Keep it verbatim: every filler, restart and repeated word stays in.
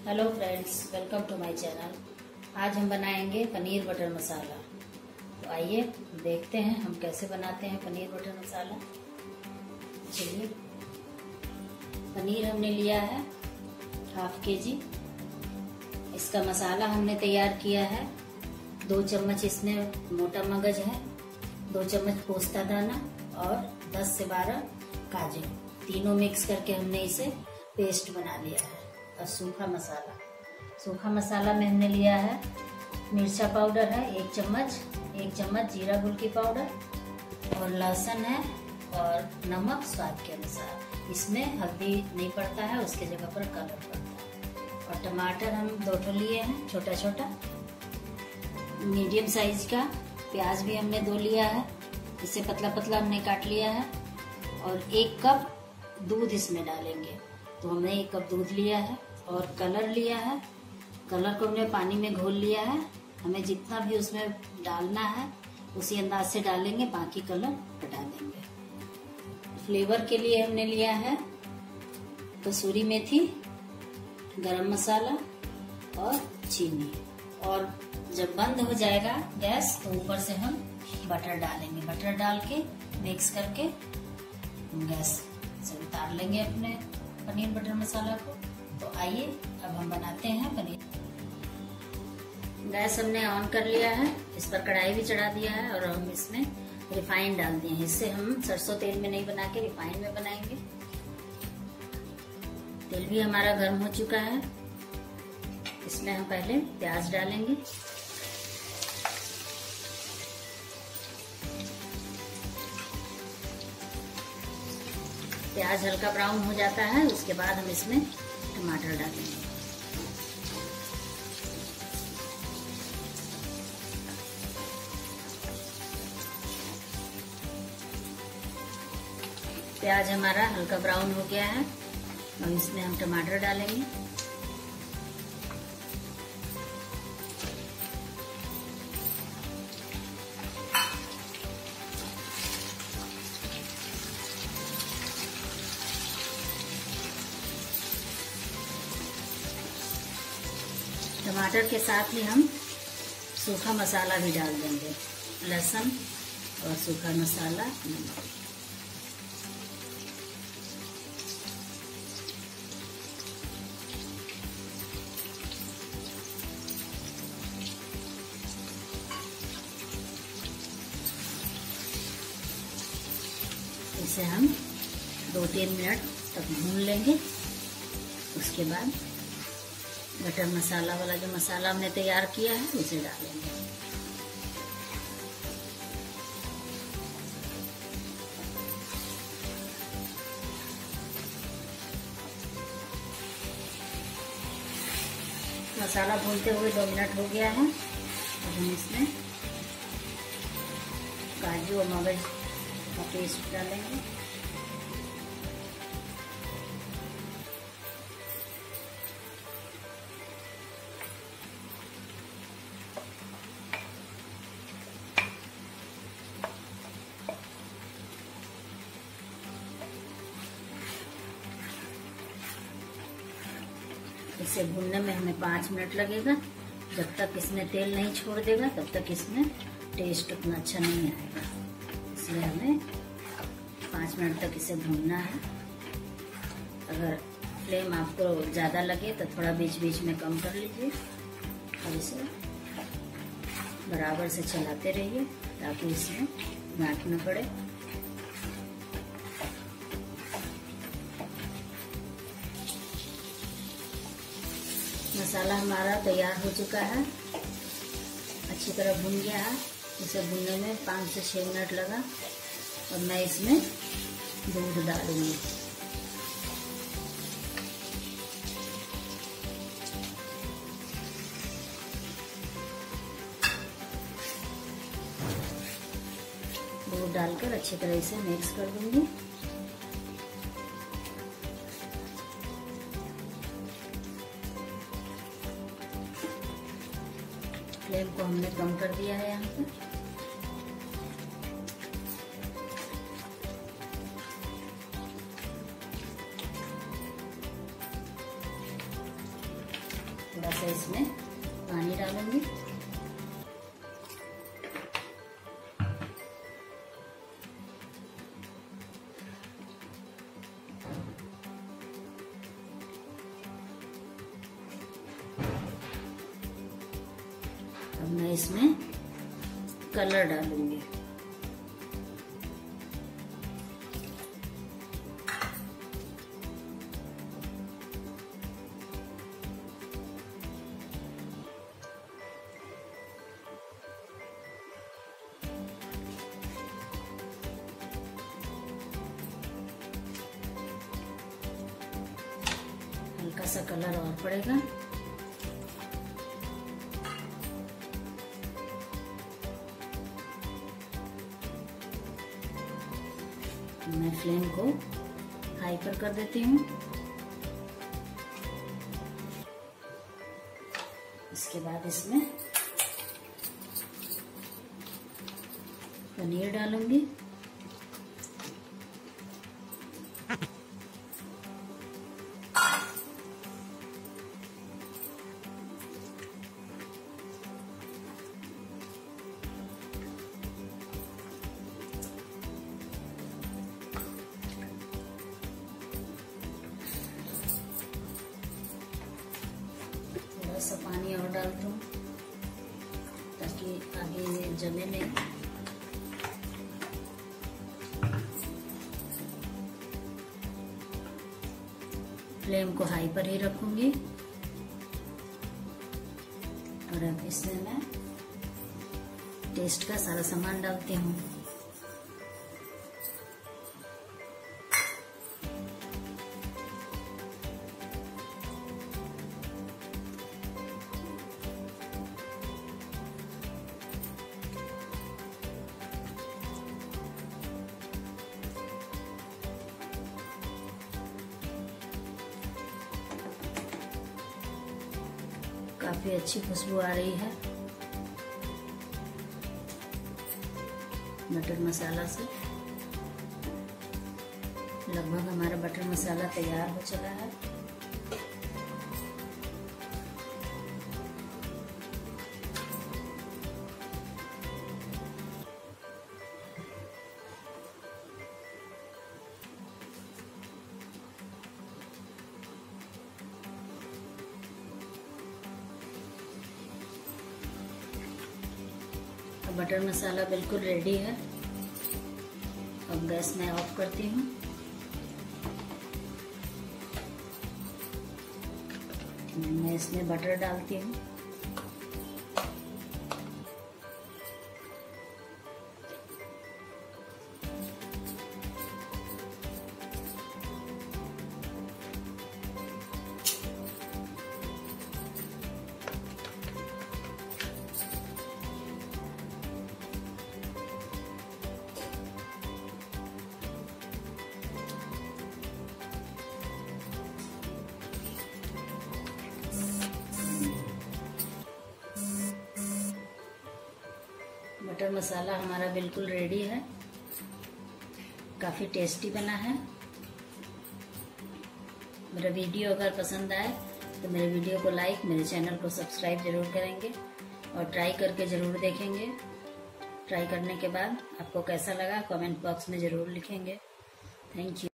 Hello friends, welcome to my channel. आज हम बनाएंगे पनीर बटर मसाला। तो आइए देखते हैं हम कैसे बनाते हैं पनीर बटर मसाला। चलिए, पनीर हमने लिया है हाफ के जी। इसका मसाला हमने तैयार किया है। दो चम्मच इसमें मोटा मगज है, दो चम्मच पोस्ता दाना और दस से बारह काजू, तीनों मिक्स करके हमने इसे पेस्ट बना लिया है। और सूखा मसाला सूखा मसाला में हमने लिया है मिर्चा पाउडर है एक चम्मच, एक चम्मच जीरा गुलकी पाउडर और लहसुन है और नमक स्वाद के अनुसार। इसमें हल्दी नहीं पड़ता है, उसके जगह पर कलर पड़ता है। और टमाटर हम दो ठो लिए हैं छोटा छोटा। मीडियम साइज का प्याज भी हमने दो लिया है, इसे पतला पतला हमने काट लिया है। और एक कप दूध इसमें डालेंगे, तो हमने एक कप दूध लिया है। और कलर लिया है, कलर को हमने पानी में घोल लिया है। हमें जितना भी उसमें डालना है उसी अंदाज से डालेंगे, बाकी कलर हटा देंगे। फ्लेवर के लिए हमने लिया है कसूरी मेथी, गरम मसाला और चीनी। और जब बंद हो जाएगा गैस तो ऊपर से हम बटर डालेंगे। बटर डाल के मिक्स करके गैस से उतार लेंगे अपने पनीर बटर मसाला को। तो आइए अब हम बनाते हैं पनीर। गैस हमने ऑन कर लिया है, इस पर कढ़ाई भी चढ़ा दिया है और हम इसमें रिफाइंड डाल दिए हैं। इससे हम सरसों तेल में नहीं बना के रिफाइंड में बनाएंगे। तेल भी हमारा गर्म हो चुका है। इसमें हम पहले प्याज डालेंगे। प्याज हल्का ब्राउन हो जाता है, उसके बाद हम इसमें टमाटर डालेंगे। प्याज हमारा हल्का ब्राउन हो गया है, अब इसमें हम टमाटर डालेंगे। टमाटर के साथ ही हम सूखा मसाला भी डाल देंगे, लहसुन और सूखा मसाला, नमक। इसे हम दो तीन मिनट तक भून लेंगे। उसके बाद बटर मसाला वाला जो मसाला हमने तैयार किया है उसे डालेंगे। मसाला भूनते हुए दो मिनट हो गया है। अब हम इसमें काजू और मगज का पेस्ट डालेंगे। इसे भूनने में हमें पाँच मिनट लगेगा। जब तक इसमें तेल नहीं छोड़ देगा तब तक इसमें टेस्ट उतना अच्छा नहीं आएगा, इसलिए हमें पाँच मिनट तक इसे भूनना है। अगर फ्लेम आपको ज़्यादा लगे तो थोड़ा बीच बीच में कम कर लीजिए और इसे बराबर से चलाते रहिए ताकि इसमें गांठ न पड़े। मसाला हमारा तैयार हो चुका है, अच्छी तरह भून गया है। इसे भूनने में पाँच से छः मिनट लगा और मैं इसमें दूध डालूंगी। दूध डालकर अच्छी तरह से मिक्स कर दूंगी। फ्लेम को हमने कम कर दिया है यहाँ पे। थोड़ा सा इसमें पानी डालूंगी। अब मैं इसमें कलर डालूंगी। हल्का सा कलर और पड़ेगा। मैं फ्लेम को हाई पर कर देती हूँ। इसके बाद इसमें पनीर डालूंगी। थोड़ा सा पानी और डालती हूँ ताकि आगे ये जले नहीं। फ्लेम को हाई पर ही रखूंगी और अब इसमें मैं टेस्ट का सारा सामान डालती हूँ। काफी अच्छी खुशबू आ रही है बटर मसाला से। लगभग हमारा बटर मसाला तैयार हो चला है। बटर मसाला बिल्कुल रेडी है। अब गैस मैं ऑफ करती हूँ। मैं इसमें बटर डालती हूँ। बटर मसाला हमारा बिल्कुल रेडी है। काफ़ी टेस्टी बना है। मेरा वीडियो अगर पसंद आए तो मेरे वीडियो को लाइक, मेरे चैनल को सब्सक्राइब जरूर करेंगे और ट्राई करके ज़रूर देखेंगे। ट्राई करने के बाद आपको कैसा लगा कमेंट बॉक्स में ज़रूर लिखेंगे। Thank you.